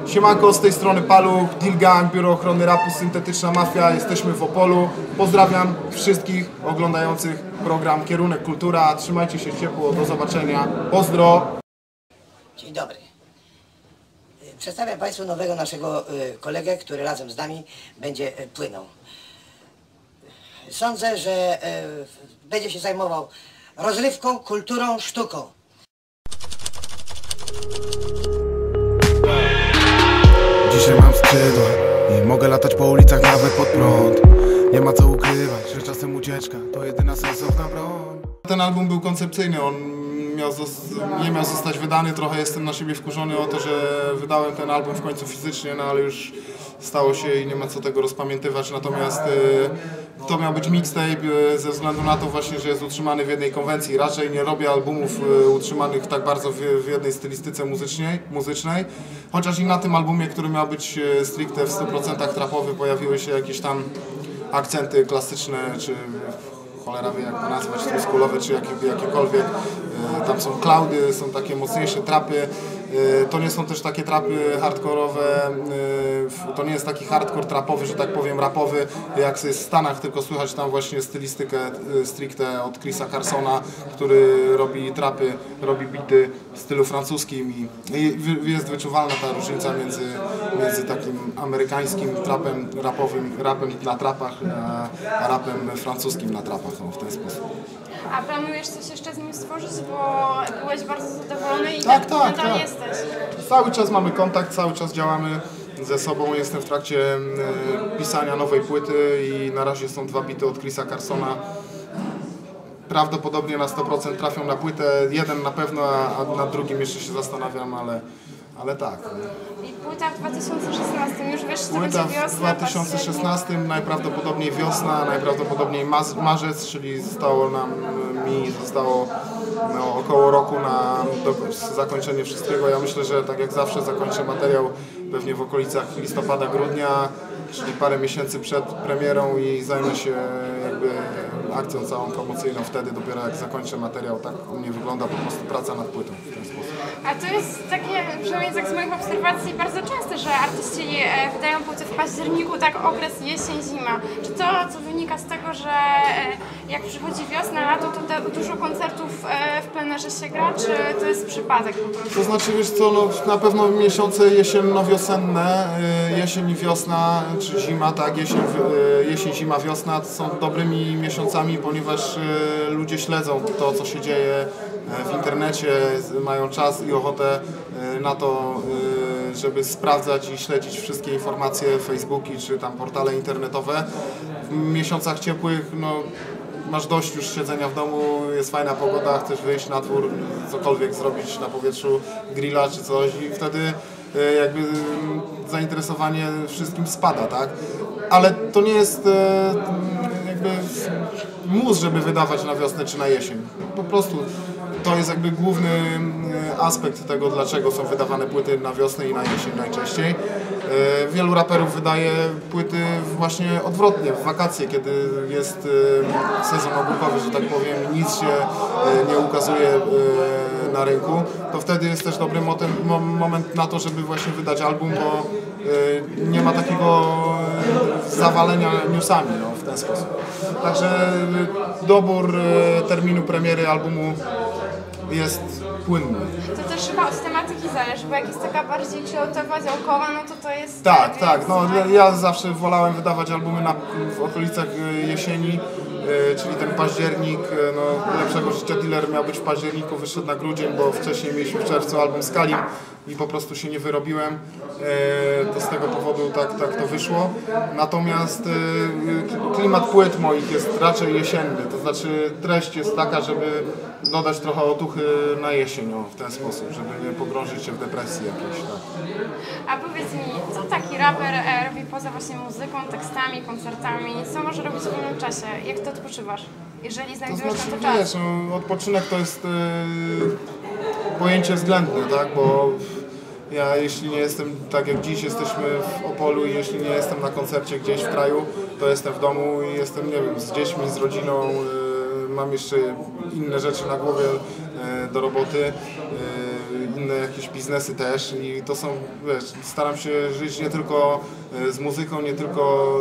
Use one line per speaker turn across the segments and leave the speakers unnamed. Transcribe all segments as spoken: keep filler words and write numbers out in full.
Siemanko, z tej strony Paluch, Deal Gang, Biuro Ochrony Rapu, Syntetyczna Mafia. Jesteśmy w Opolu. Pozdrawiam wszystkich oglądających program Kierunek Kultura. Trzymajcie się ciepło, do zobaczenia. Pozdro!
Dzień dobry. Przedstawiam Państwu nowego naszego kolegę, który razem z nami będzie płynął. Sądzę, że będzie się zajmował rozrywką, kulturą, sztuką.
Dzisiaj mam skrzydła i mogę latać po ulicach nawet pod prąd. Nie ma co ukrywać, że czasem ucieczka to jedyna sensowna broń.
Ten album był koncepcyjny, on miał nie miał zostać wydany. Trochę jestem na siebie wkurzony o to, że wydałem ten album w końcu fizycznie, no ale już stało się i nie ma co tego rozpamiętywać. Natomiast y, to miał być mixtape y, ze względu na to właśnie, że jest utrzymany w jednej konwencji. Raczej nie robię albumów y, utrzymanych tak bardzo w, w jednej stylistyce muzycznej, muzycznej. Chociaż i na tym albumie, który miał być y, stricte w stu procentach trapowy, pojawiły się jakieś tam akcenty klasyczne, czy cholera wie jak to nazwać, truskulowe, czy jakie, jakiekolwiek. Tam są cloudy, są takie mocniejsze trapy. To nie są też takie trapy hardkorowe, to nie jest taki hardcore trapowy, że tak powiem rapowy, jak jest w Stanach, tylko słychać tam właśnie stylistykę stricte od Chrisa Carsona, który robi trapy, robi bity w stylu francuskim i jest wyczuwalna ta różnica między, między takim amerykańskim trapem rapowym, rapem na trapach, a rapem francuskim na trapach, no, w ten sposób.
A planujesz coś jeszcze z nim stworzyć, bo byłeś bardzo zadowolony i
tak,
tak,
tak,
nadal
tak.
jesteś.
Cały czas mamy kontakt, cały czas działamy ze sobą. Jestem w trakcie e, pisania nowej płyty i na razie są dwa bity od Chrisa Carsona. Prawdopodobnie na sto procent trafią na płytę. Jeden na pewno, a nad drugim jeszcze się zastanawiam, ale, ale tak.
I płyta w dwa tysiące szesnastym, już wiesz, co
Płyta
będzie wiosna,
w dwa tysiące szesnastym, najprawdopodobniej wiosna, najprawdopodobniej marzec, czyli zostało nam, mi zostało no, około roku na do, zakończenie wszystkiego. Ja myślę, że tak jak zawsze zakończę materiał pewnie w okolicach listopada, grudnia, czyli parę miesięcy przed premierą i zajmę się jakby akcją całą promocyjną wtedy dopiero jak zakończę materiał. Tak u mnie wygląda po prostu praca nad płytą w ten sposób.
A to jest takie, przynajmniej tak z moich obserwacji, bardzo częste, że artyści wydają płyty w październiku, tak okres jesień, zima. Czy to, co wynika z tego, że jak przychodzi wiosna, lato, to dużo koncertów w plenerze się gra, czy to jest przypadek po prostu?
To znaczy, wiesz co, no, na pewno miesiące jesienno-wiosenne, jesień i wiosna, czy zima, tak, jesień, jesień, zima, wiosna są dobrymi miesiącami, ponieważ ludzie śledzą to, co się dzieje w internecie, mają czas i ochotę na to, żeby sprawdzać i śledzić wszystkie informacje, Facebooki czy tam portale internetowe. W miesiącach ciepłych no, masz dość już siedzenia w domu, jest fajna pogoda, chcesz wyjść na dwór, cokolwiek zrobić na powietrzu, grilla czy coś i wtedy jakby zainteresowanie wszystkim spada, tak? Ale to nie jest jakby mus, żeby wydawać na wiosnę czy na jesień. Po prostu to jest jakby główny aspekt tego, dlaczego są wydawane płyty na wiosnę i na jesień najczęściej. Wielu raperów wydaje płyty właśnie odwrotnie, w wakacje, kiedy jest sezon ogórkowy, że tak powiem, i nic się nie ukazuje na rynku, to wtedy jest też dobry moment na to, żeby właśnie wydać album, bo nie ma takiego zawalenia newsami no, w ten sposób. Także dobór terminu premiery albumu jest płynny.
To też chyba od tematyki zależy, bo jak jest taka bardziej kształtowa, działkowa, no to to jest...
Tak, tak. No, ja zawsze wolałem wydawać albumy na, w okolicach jesieni, czyli ten październik, no, Lepszego Życia Dealer miał być w październiku, wyszedł na grudzień, bo wcześniej mieliśmy w czerwcu album z Kalim i po prostu się nie wyrobiłem, to z tego powodu tak, tak to wyszło. Natomiast klimat płyt moich jest raczej jesienny, to znaczy treść jest taka, żeby dodać trochę otuchy na jesień, no, w ten sposób, żeby nie pogrążyć się w depresji jakiejś. Tak.
A powiedz mi, co taki raper e, robi poza właśnie muzyką, tekstami, koncertami? Co może robić w wolnym czasie? Jak ty odpoczywasz, jeżeli znajdujesz
to znaczy,
na to czas?
Wiesz, no, odpoczynek to jest yy, pojęcie względne, tak, bo ja jeśli nie jestem, tak jak dziś jesteśmy w Opolu i jeśli nie jestem na koncercie gdzieś w kraju, to jestem w domu i jestem, nie wiem, z dziećmi, z rodziną, yy, mam jeszcze inne rzeczy na głowie yy, do roboty. Yy, inne jakieś biznesy też i to są, wiesz, staram się żyć nie tylko z muzyką, nie tylko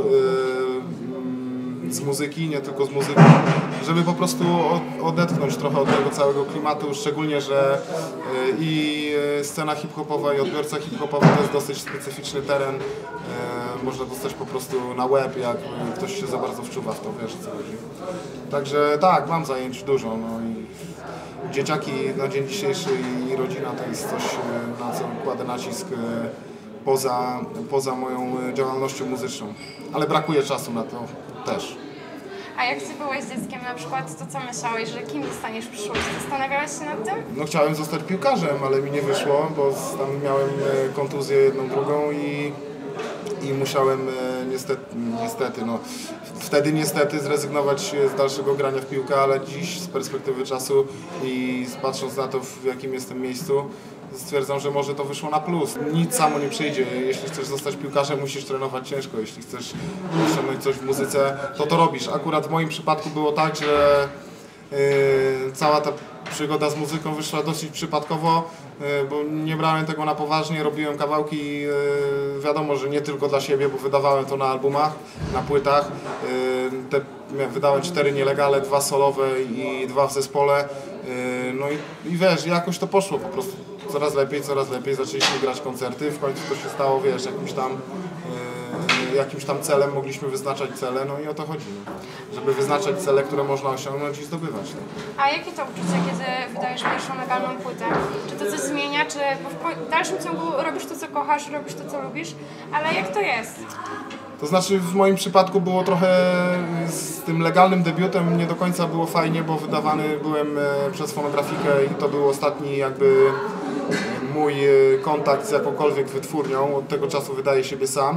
z muzyki, nie tylko z muzyką, żeby po prostu odetchnąć trochę od tego całego klimatu, szczególnie, że i scena hip-hopowa i odbiorca hip-hopowy to jest dosyć specyficzny teren. Można dostać po prostu na łeb, jak ktoś się za bardzo wczuwa w to, wiesz, co chodzi. Także tak, mam zajęć dużo, no i dzieciaki na dzień dzisiejszy i rodzina to jest coś, na co kładę nacisk poza, poza moją działalnością muzyczną. Ale brakuje czasu na to też.
A jak Ty byłeś dzieckiem na przykład, to co myślałeś, że kim zostaniesz w przyszłości? Zastanawiałeś się nad tym?
No chciałem zostać piłkarzem, ale mi nie wyszło, bo tam miałem kontuzję jedną, drugą i, i musiałem niestety, niestety, no wtedy niestety zrezygnować z dalszego grania w piłkę, ale dziś z perspektywy czasu i patrząc na to, w jakim jestem miejscu, stwierdzam, że może to wyszło na plus. Nic samo nie przyjdzie. Jeśli chcesz zostać piłkarzem, musisz trenować ciężko. Jeśli chcesz osiągnąć coś w muzyce, to to robisz. Akurat w moim przypadku było tak, że yy, cała ta przygoda z muzyką wyszła dosyć przypadkowo, yy, bo nie brałem tego na poważnie, robiłem kawałki, yy, wiadomo, że nie tylko dla siebie, bo wydawałem to na albumach, na płytach. Yy, te, wydałem cztery nielegale, dwa solowe i dwa w zespole. Yy, no i, i wiesz, jakoś to poszło po prostu. Coraz lepiej, coraz lepiej, zaczęliśmy grać koncerty, w końcu to się stało, wiesz, jakimś tam, yy, jakimś tam celem, mogliśmy wyznaczać cele, no i o to chodzi, no. Żeby wyznaczać cele, które można osiągnąć i zdobywać. No.
A jakie to uczucie, kiedy wydajesz pierwszą legalną płytę? Czy to coś zmienia, czy bo w dalszym ciągu robisz to, co kochasz, robisz to, co lubisz, ale jak to jest?
To znaczy w moim przypadku było trochę z tym legalnym debiutem nie do końca było fajnie, bo wydawany byłem przez Fonografikę i to był ostatni jakby mój kontakt z jakąkolwiek wytwórnią. Od tego czasu wydaję siebie sam.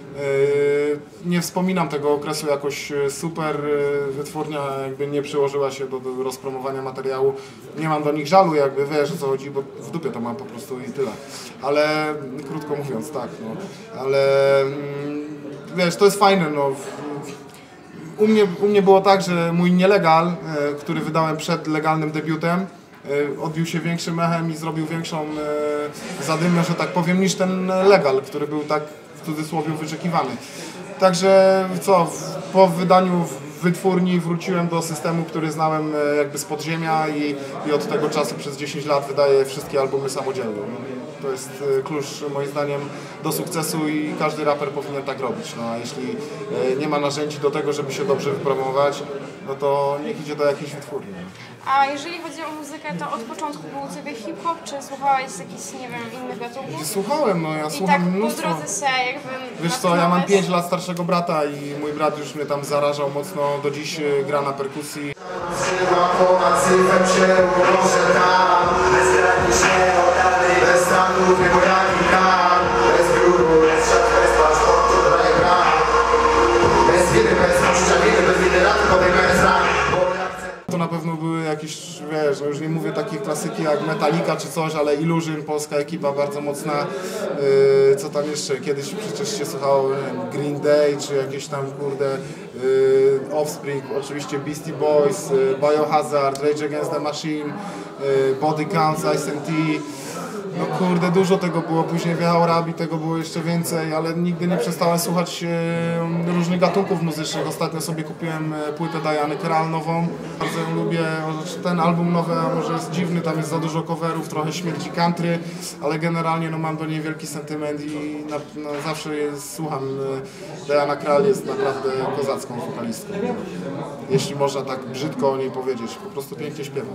Nie wspominam tego okresu jakoś super, wytwórnia jakby nie przyłożyła się do, do rozpromowania materiału. Nie mam do nich żalu, jakby wiesz o co chodzi, bo w dupie to mam po prostu i tyle. Ale krótko mówiąc, tak, no. Ale wiesz, to jest fajne, no. U mnie, u mnie było tak, że mój nielegal, który wydałem przed legalnym debiutem, odbił się większym echem i zrobił większą zadymę, że tak powiem, niż ten legal, który był tak w cudzysłowie wyczekiwany. Także co, po wydaniu w wytwórni wróciłem do systemu, który znałem jakby z podziemia i, i od tego czasu przez dziesięć lat wydaję wszystkie albumy samodzielnie. To jest klucz moim zdaniem do sukcesu i każdy raper powinien tak robić. No, a jeśli nie ma narzędzi do tego, żeby się dobrze wypromować, no to niech idzie do jakiejś wytwórni.
A jeżeli chodzi o muzykę, to od początku był u Ciebie hip-hop, czy słuchałeś jakichś, nie wiem, innych gatunków?
Słuchałem, no ja
I
słucham
tak
mnóstwo.
po drodze się jakby
Wiesz co, ja mam
natknąłeś?
pięć lat starszego brata i mój brat już mnie tam zarażał mocno, do dziś gra na perkusji.
Ponad syfem się ułożę tam, bezgranicznie oddany, bez stanów, nie bojaki kam, bez biuru, bez szat, bez paszportu, daję gram, bez winy, bez poczucia winy, bez winy, lat, tylko bez ran, bo ja chcę.
To na pewno były jakieś, wiesz, no już nie mówię takich klasyki jak Metallica czy coś, ale Illusion, polska ekipa bardzo mocna. Yy, co tam jeszcze? Kiedyś przecież się słuchało, nie wiem, Green Day czy jakieś tam, kurde, yy, Offspring, oczywiście Beastie Boys, yy, Biohazard, Rage Against the Machine, yy, Body Counts, Ice and T. No kurde, dużo tego było, później wjechał rap i tego było jeszcze więcej, ale nigdy nie przestałem słuchać e, różnych gatunków muzycznych. Ostatnio sobie kupiłem płytę Diany Krall nową, bardzo ją lubię. Ten album nowy, a może jest dziwny, tam jest za dużo coverów, trochę śmierci country, ale generalnie no, mam do niej wielki sentyment i na, no, zawsze je słucham. Diana Krall jest naprawdę kozacką wokalistką, jeśli można tak brzydko o niej powiedzieć, po prostu pięknie śpiewa.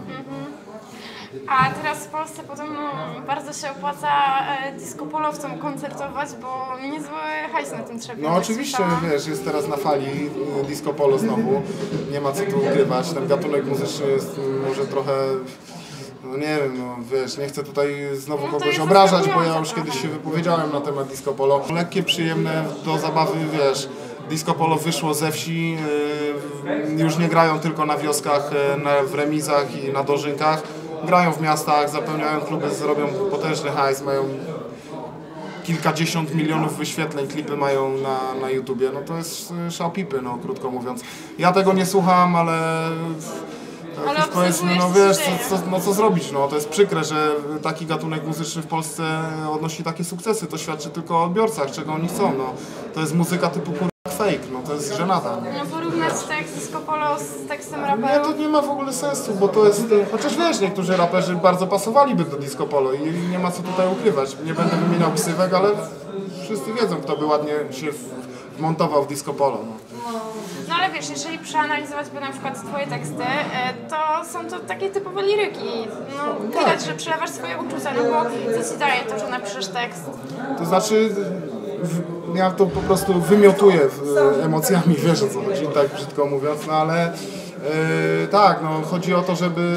A teraz w Polsce podobno bardzo się opłaca e, disco-polowcom koncertować, bo niezły hajs na tym trzeba.
No oczywiście, wiesz, jest teraz na fali disco polo znowu, nie ma co tu ukrywać, ten gatunek muzyczny jest może trochę, no nie wiem, no wiesz, nie chcę tutaj znowu
No to
kogoś
jest
obrażać, bo ja już
zaskakujące
kiedyś się wypowiedziałem na temat disco polo. Lekkie, przyjemne do zabawy, wiesz, disco polo wyszło ze wsi, yy, już nie grają tylko na wioskach, yy, na, w remizach i na dożynkach. Grają w miastach, zapełniają kluby, zrobią potężny hajs, mają kilkadziesiąt milionów wyświetleń, klipy mają na, na YouTubie, no to jest szał pipy, no krótko mówiąc. Ja tego nie słucham, ale
Ale
Jakiś, powiedzmy, no
obserwujesz,
wiesz,
co się
co, co, no co zrobić, no to jest przykre, że taki gatunek muzyczny w Polsce odnosi takie sukcesy, to świadczy tylko o odbiorcach, czego oni chcą, no. To jest muzyka typu kurwa fake, no to jest żenada.
No porównać tekst Disco Polo z tekstem
Nie,
raperów.
to nie ma w ogóle sensu, bo to jest, chociaż wiesz, niektórzy raperzy bardzo pasowaliby do Disco Polo i nie ma co tutaj ukrywać. Nie będę wymieniał ksywek, ale wszyscy wiedzą, kto by ładnie się wmontował w Disco Polo. No.
No ale wiesz, jeżeli przeanalizować by na przykład twoje teksty, e, to są to takie typowe liryki. No widać, że przelewasz swoje uczucia, no bo co ci daje to, że napiszesz tekst?
To znaczy, w, ja to po prostu wymiotuję w, emocjami, wiesz o co chodzi, tak brzydko mówiąc, no ale yy, tak, no chodzi o to, żeby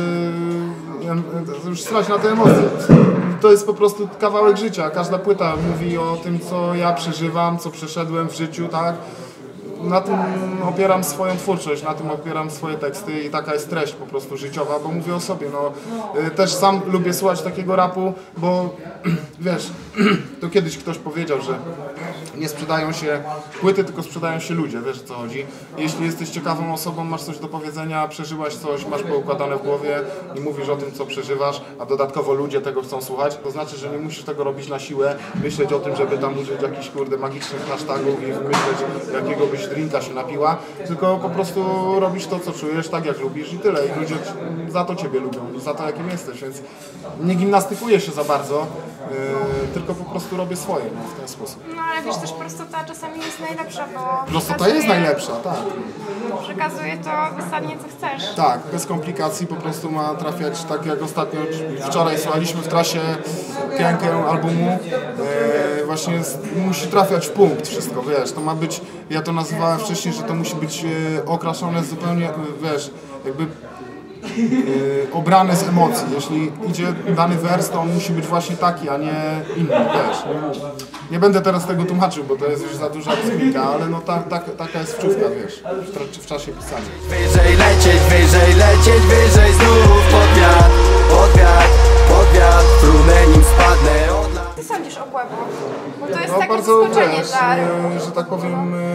yy, już strać na te emocje. To jest po prostu kawałek życia, każda płyta mówi o tym, co ja przeżywam, co przeszedłem w życiu, tak? Na tym opieram swoją twórczość, na tym opieram swoje teksty i taka jest treść po prostu życiowa, bo mówię o sobie, no też sam lubię słuchać takiego rapu, bo wiesz, to kiedyś ktoś powiedział, że nie sprzedają się płyty, tylko sprzedają się ludzie, wiesz o co chodzi. Jeśli jesteś ciekawą osobą, masz coś do powiedzenia, przeżyłaś coś, masz poukładane w głowie i mówisz o tym, co przeżywasz, a dodatkowo ludzie tego chcą słuchać, to znaczy, że nie musisz tego robić na siłę, myśleć o tym, żeby tam użyć jakichś kurde magicznych hashtagów i myśleć, jakiego byś drinka się napiła, tylko po prostu robisz to, co czujesz, tak jak lubisz i tyle. I ludzie za to ciebie lubią, za to, jakim jesteś, więc nie gimnastykuję się za bardzo, yy, tylko po prostu robię swoje, no, w ten sposób.
No ale wiesz, też prostota czasami jest najlepsza, bo
Prostota jest najlepsza, tak.
przekazuje to wysadnie, co chcesz.
Tak, bez komplikacji po prostu ma trafiać, tak jak ostatnio, wczoraj słuchaliśmy w trasie piankę albumu, e, właśnie jest, musi trafiać w punkt wszystko, wiesz, to ma być, ja to nazywałem wcześniej, że to musi być e, okraszone zupełnie, e, wiesz, jakby e, obrane z emocji, jeśli idzie dany wers, to on musi być właśnie taki, a nie inny, wiesz. Nie będę teraz tego tłumaczył, bo to jest już za duża kosmika, ale no ta, ta, taka jest wczówka, wiesz, w, tra- w czasie pisania.
Wyżej lecieć, wyżej lecieć, wyżej znów pod wiatr, pod wiatr, pod wiatr, trudne nim spadnę od lat.
Ty sądzisz o Kłębu? Bo to jest
No
takie
bardzo,
zaskoczenie
wiesz,
dla...
e, że tak powiem, e,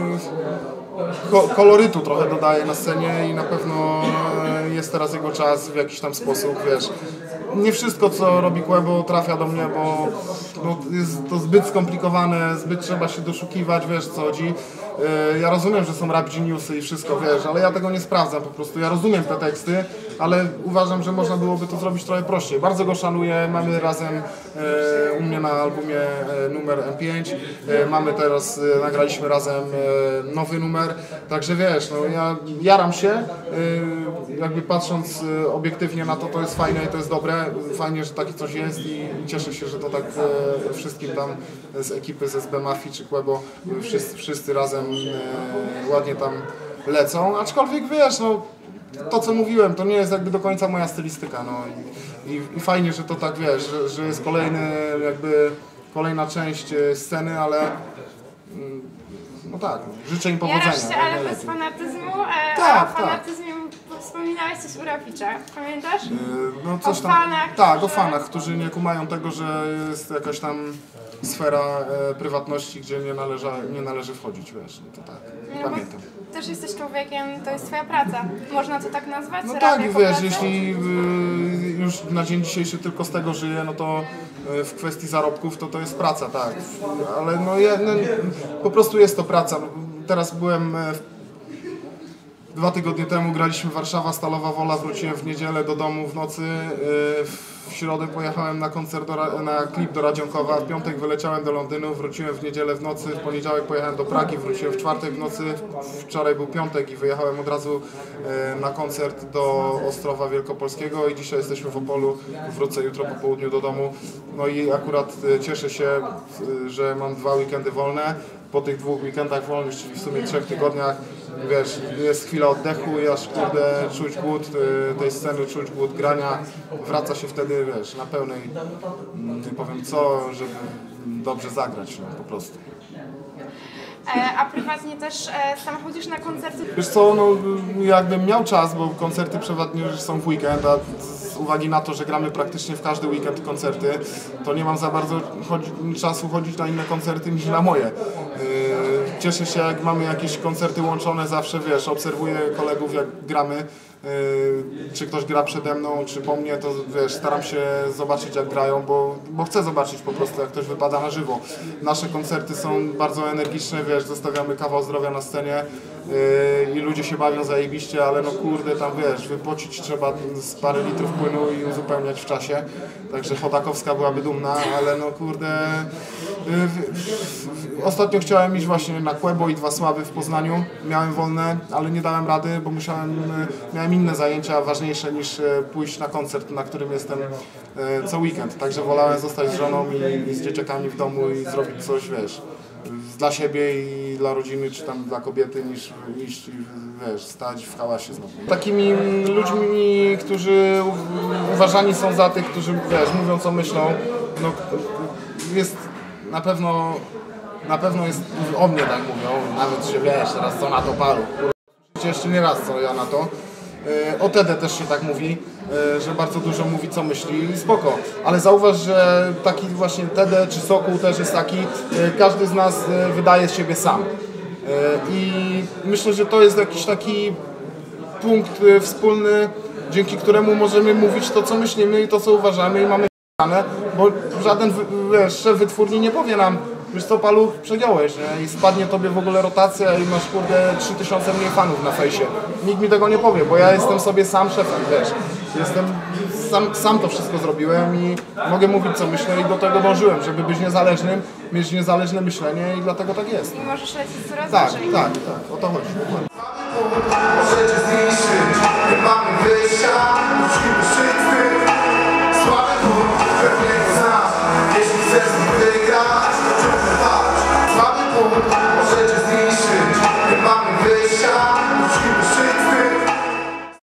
ko- kolorytu trochę dodaje na scenie i na pewno e, jest teraz jego czas w jakiś tam sposób, wiesz. Nie wszystko, co robi Quebo, trafia do mnie, bo no, jest to zbyt skomplikowane, zbyt trzeba się doszukiwać, wiesz co chodzi. E, Ja rozumiem, że są rap geniusy i wszystko, wiesz, ale ja tego nie sprawdzam po prostu. Ja rozumiem te teksty, ale uważam, że można byłoby to zrobić trochę prościej. Bardzo go szanuję, mamy razem e, u mnie na albumie e, numer M pięć, e, mamy teraz, e, nagraliśmy razem e, nowy numer, także wiesz, no ja jaram się, e, jakby patrząc e, obiektywnie na to, to jest fajne i to jest dobre, fajnie, że takie coś jest i, i cieszę się, że to tak e, wszystkim tam z ekipy z S B Mafii czy Quebo, e, wszyscy, wszyscy razem e, ładnie tam lecą, aczkolwiek wiesz, no to co mówiłem, to nie jest jakby do końca moja stylistyka, no i, i, i fajnie, że to tak wiesz, że, że jest kolejny jakby kolejna część e, sceny, ale mm, no tak, życzę im powodzenia.
Jarasz się,
jak
ale
najlepiej.
bez fanatyzmu, e,
Tak,
a o
tak.
fanatyzmie wspominałeś coś u Raficza, pamiętasz?
E, No coś
O
tam,
fanach,
tak, o
którzy-
fanach, którzy nie kumają tego, że jest jakaś tam sfera e, prywatności, gdzie nie należy, nie należy wchodzić, wiesz, no to tak,
No bo
pamiętam.
też jesteś człowiekiem, to jest twoja praca. Można to tak nazwać?
No
Rap
tak,
jako
wiesz,
pracę?
jeśli y, już na dzień dzisiejszy tylko z tego żyję, no to y, w kwestii zarobków to to jest praca, tak. Ale no, ja, no po prostu jest to praca. Teraz byłem y, dwa tygodnie temu, graliśmy Warszawa, Stalowa Wola, wróciłem w niedzielę do domu w nocy. y, W środę pojechałem na koncert, do, Ra- na klip do Radzionkowa, w piątek wyleciałem do Londynu, wróciłem w niedzielę w nocy, w poniedziałek pojechałem do Pragi, wróciłem w czwartek w nocy, wczoraj był piątek i wyjechałem od razu e, na koncert do Ostrowa Wielkopolskiego i dzisiaj jesteśmy w Opolu, wrócę jutro po południu do domu. No i akurat e, cieszę się, e, że mam dwa weekendy wolne. Po tych dwóch weekendach wolnych, czyli w sumie trzech tygodniach, wiesz, jest chwila oddechu i aż kurde czuć głód e, tej sceny, czuć głód grania, wraca się wtedy, wiesz, na pełnej, mm, nie powiem co, żeby dobrze zagrać, no, po prostu.
E, a prywatnie też e, sam chodzisz na koncerty?
Wiesz co, no jakbym miał czas, bo koncerty przeważnie już są w weekend, a z uwagi na to, że gramy praktycznie w każdy weekend koncerty, to nie mam za bardzo chodzi, czasu chodzić na inne koncerty niż na moje. Yy, cieszę się, jak mamy jakieś koncerty łączone zawsze, wiesz, obserwuję kolegów jak gramy, czy ktoś gra przede mną, czy po mnie, to wiesz, staram się zobaczyć jak grają, bo, bo chcę zobaczyć po prostu jak ktoś wypada na żywo. Nasze koncerty są bardzo energiczne, wiesz, zostawiamy kawał zdrowia na scenie yy, i ludzie się bawią zajebiście, ale no kurde, tam wiesz, wypocić trzeba z parę litrów płynu i uzupełniać w czasie. Także Chodakowska byłaby dumna, ale no kurde... Yy, ostatnio chciałem iść właśnie na Kłębo i Dwa Sławy w Poznaniu. Miałem wolne, ale nie dałem rady, bo musiałem, miałem inne zajęcia ważniejsze niż pójść na koncert, na którym jestem co weekend. Także wolałem zostać z żoną i, i z dzieciakami w domu i zrobić coś, wiesz, dla siebie i dla rodziny, czy tam dla kobiety, niż iść, wiesz, stać w hałasie znowu. Takimi ludźmi, którzy uważani są za tych, którzy, wiesz, mówią co myślą, no, jest na pewno, na pewno jest o mnie tak mówią, nawet się, wiesz, teraz co na to paru. Jeszcze nie raz co ja na to. O Tedę też się tak mówi, że bardzo dużo mówi co myśli i spoko. Ale zauważ, że taki właśnie Tedę czy Sokół też jest taki, każdy z nas wydaje z siebie sam. I myślę, że to jest jakiś taki punkt wspólny, dzięki któremu możemy mówić to co myślimy i to co uważamy i mamy bo żaden, wiesz, szef wytwórni nie powie nam, wiesz co, Paluch, przegiąłeś, nie? I spadnie tobie w ogóle rotacja i masz, kurde, trzy tysiące mniej fanów na fejsie. Nikt mi tego nie powie, bo ja jestem sobie sam szefem, wiesz. Jestem, sam, sam to wszystko zrobiłem i mogę mówić co myślę i do tego dążyłem, żeby być niezależnym, mieć niezależne myślenie i dlatego tak jest.
I możesz lecieć coraz
Tak,
wyżej.
tak, tak, o to chodzi.
Możecie zniszczyć, nie mamy wyjścia, musimy